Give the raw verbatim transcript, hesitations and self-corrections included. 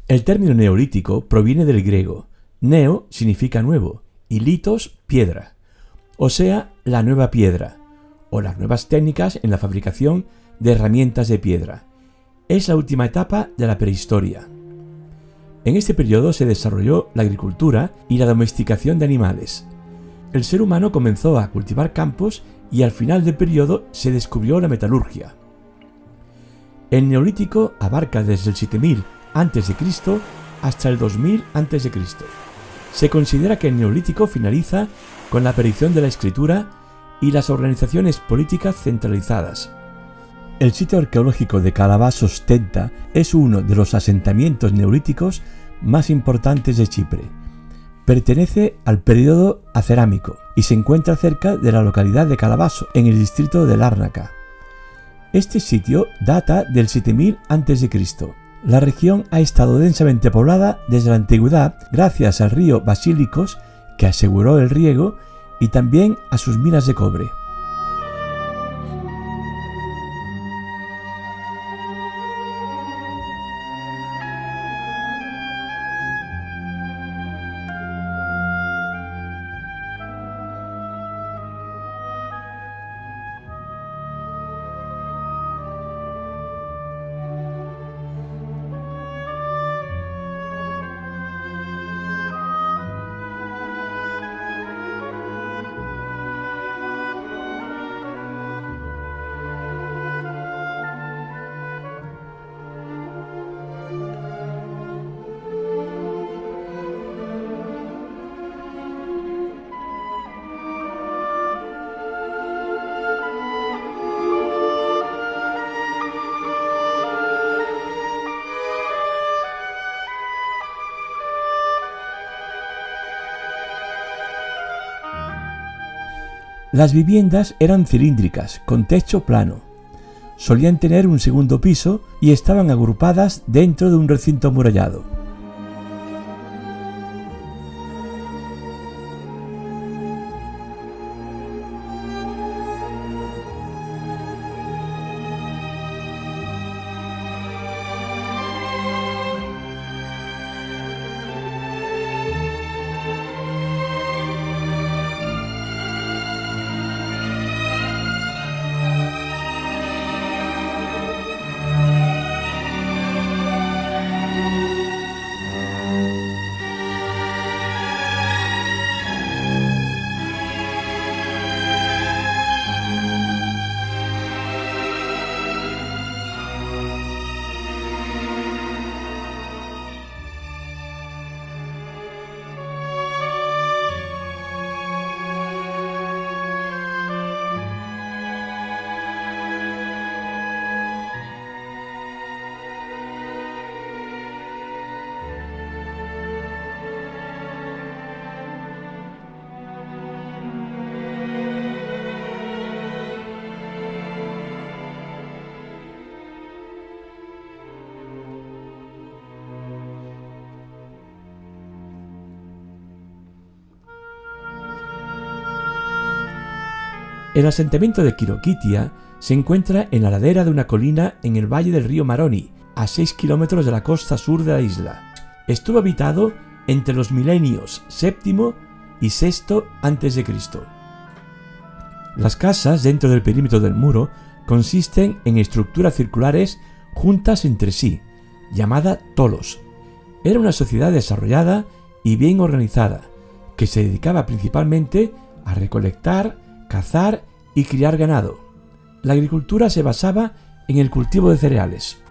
El término neolítico proviene del griego. Neo significa nuevo y litos, piedra, o sea, la nueva piedra, o las nuevas técnicas en la fabricación de herramientas de piedra. Es la última etapa de la prehistoria. En este periodo se desarrolló la agricultura y la domesticación de animales. El ser humano comenzó a cultivar campos y al final del periodo se descubrió la metalurgia. El neolítico abarca desde el siete mil antes de Cristo hasta el dos mil antes de Cristo. Se considera que el neolítico finaliza con la aparición de la escritura y las organizaciones políticas centralizadas. El sitio arqueológico de Calabassos Tenta es uno de los asentamientos neolíticos más importantes de Chipre. Pertenece al periodo acerámico y se encuentra cerca de la localidad de Calabasso, en el distrito de Lárnaca. Este sitio data del siete mil antes de Cristo. La región ha estado densamente poblada desde la antigüedad gracias al río Basílicos, que aseguró el riego, y también a sus minas de cobre. Las viviendas eran cilíndricas, con techo plano. Solían tener un segundo piso y estaban agrupadas dentro de un recinto amurallado. El asentamiento de Quiroquitia se encuentra en la ladera de una colina en el valle del río Maroni, a seis kilómetros de la costa sur de la isla. Estuvo habitado entre los milenios séptimo y sexto antes de Cristo. Las casas dentro del perímetro del muro consisten en estructuras circulares juntas entre sí, llamada tolos. Era una sociedad desarrollada y bien organizada, que se dedicaba principalmente a recolectar, cazar y criar ganado. La agricultura se basaba en el cultivo de cereales.